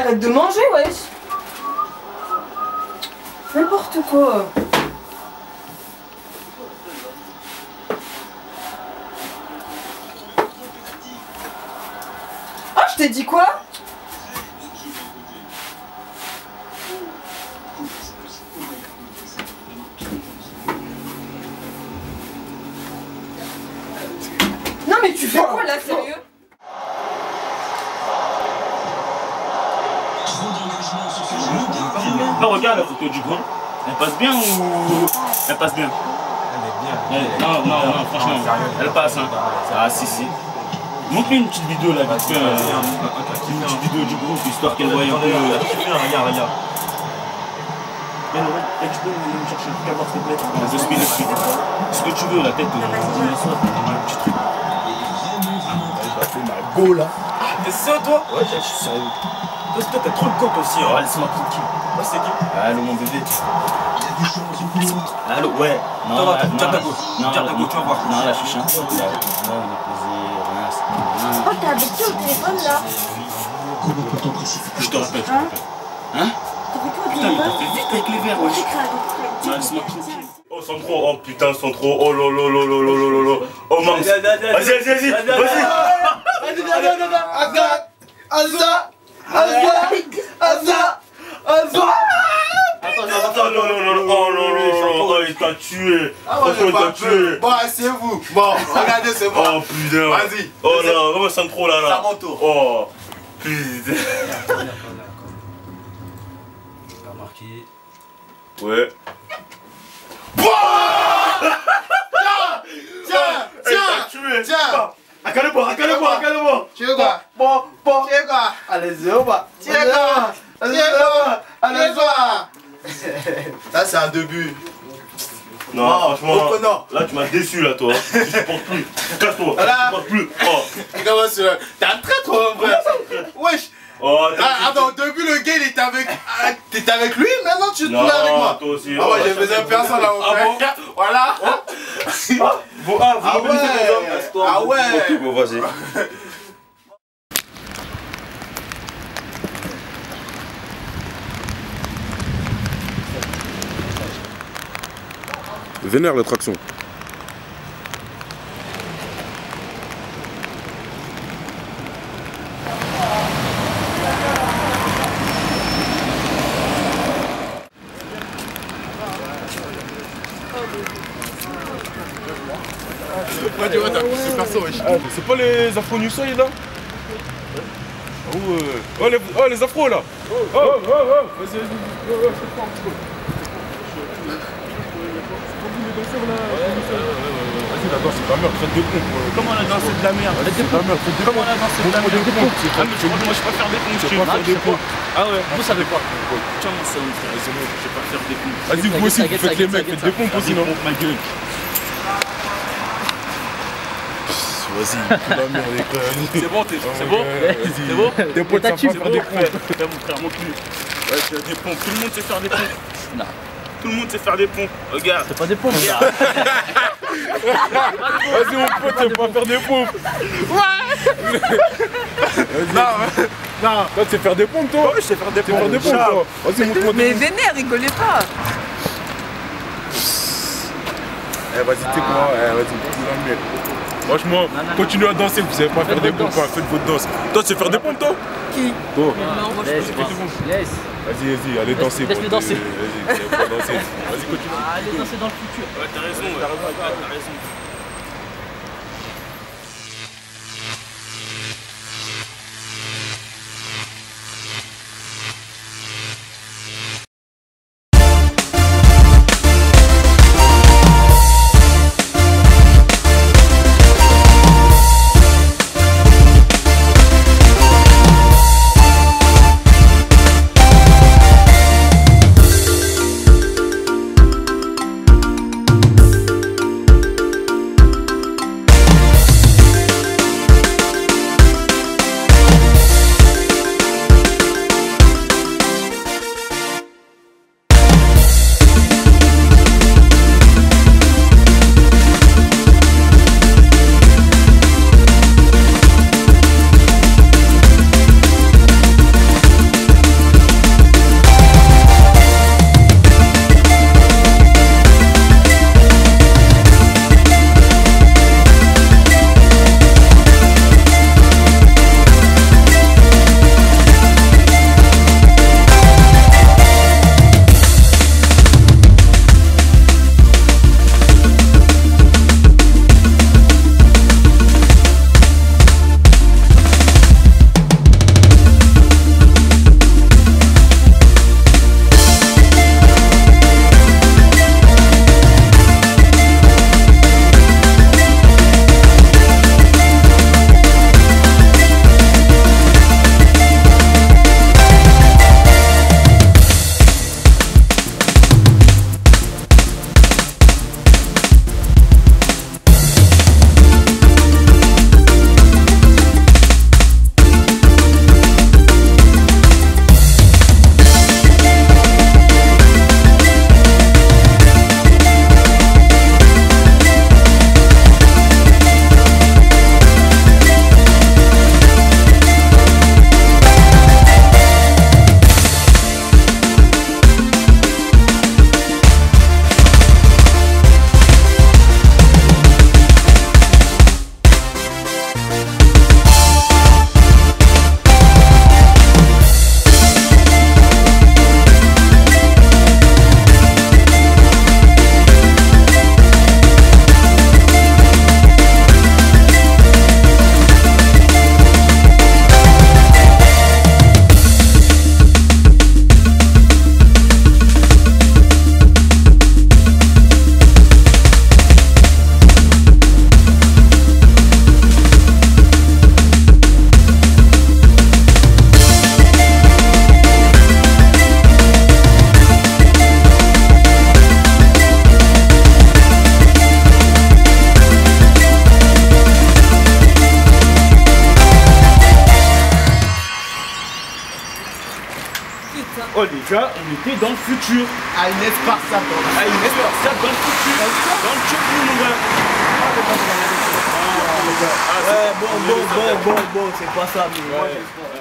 arrête de manger, wesh. N'importe quoi. Ah, je t'ai dit quoi? Non mais tu fais quoi là, sérieux? Non, regarde la photo du grand. Elle passe bien ou... Elle passe bien? Elle est bien. Non, franchement, elle passe, hein. Ah, si. Montre-lui une petite vidéo là, vite fait. Une petite vidéo du groupe, histoire qu'elle voie un peu... Regarde. Tu peux me chercher le cavoir, s'il te plaît? 2 minutes. Ce que tu veux, la tête, un petit truc. Ma go là. T'es sérieux toi? Ouais, je suis sérieux. Toi, t'as trop le coq aussi. Oh, laisse-moi tranquille. Ouais, c'est qui? Allô, mon bébé. Allô, ouais. Non, tiens ta gauche. Non, tu vas voir. Non, là, je suis chiant. Non, il est posé. Oh, t'es avec qui au téléphone là? Je te rappelle. T'as Hein? fait quoi au Putain, il téléphone? t'a fait vite avec les verres, wesh. Non, laisse-moi tranquille. Oh, Sandro, oh putain, Sandro, oh lolo. Oh mince. Vas-y. Attends, non, oh, il t'a tué. Franchement, il t'a tué. Bon, asseyez-vous. Bon, regardez, c'est bon. Oh putain. Vas-y. Oh là, vraiment Sandro là. C'est à mon tour. Oh, putain. Ouais. Tiens. Accale-moi. Tu veux quoi? Bon. Tu veux quoi? Allez-y, on va. Allez-y. Ça, c'est un début. Non, franchement, reprenons. là tu m'as déçu là toi. Je supporte plus. Casse-toi. Voilà. Je supporte plus. Oh. Comment c'est? T'es un traître, mon frère. Wesh. Oh, Attends, au début le gars il était avec. T'étais avec lui, maintenant tu te non, mets avec moi. toi aussi. Ah ouais, j'ai besoin de personne là, mon frère. Voilà. Vous mobilisez les hommes. Ah ouais. Ok, bon, vas-y. Vénère la traction. C'est pas les afros Nussoy là? Oh les afros là! Vas-y, Vas-y, la danse c'est de la merde, faites des pompes. Comment la danse c'est de la merde? Comment la danse c'est de la merde? Ah mais moi je peux faire des pompes, je sais pas. Ah ouais, vous savez pas. Tiens moi ça me fait raisonner, je sais pas faire des pompes. Vas-y, vous aussi, vous faites les mecs, faites des pompes aussi, non? Ma gueule. Vas-y, la merde, c'est bon, c'est bon? C'est bon? Tes potes savent pas faire des pompes. Mon frère, mon cul. Ouais, je fais des pompes, tout le monde sait faire des pompes. Non. Tout le monde sait faire des pompes, regarde. C'est pas des pompes, regarde. Vas-y, mon pote, tu sais pas faire des pompes. Ouais. Non, toi, tu sais faire des pompes, toi? Ouais, je sais faire des pompes. Toi. Vas-y, montre-moi. Mais vénère, rigolez pas. Eh, vas-y, t'es quoi? Vas-y, vas-y, la franchement, continuez à danser, vous savez pas faire des pompes, faites votre danse. Toi, tu sais faire des pompes, toi? Qui? Toi. Non, moi je peux pas. Yes. Vas-y, allez danser. Laisse-le danser. Vas-y, vas-y, continue. Allez danser dans le futur. Ouais, t'as raison. Oh les gars, on était dans le futur. À une Esparta. Ah, il reste ça dans le futur. Dans le futur, mon gars. Ouais, bon, c'est pas ça, mais moi,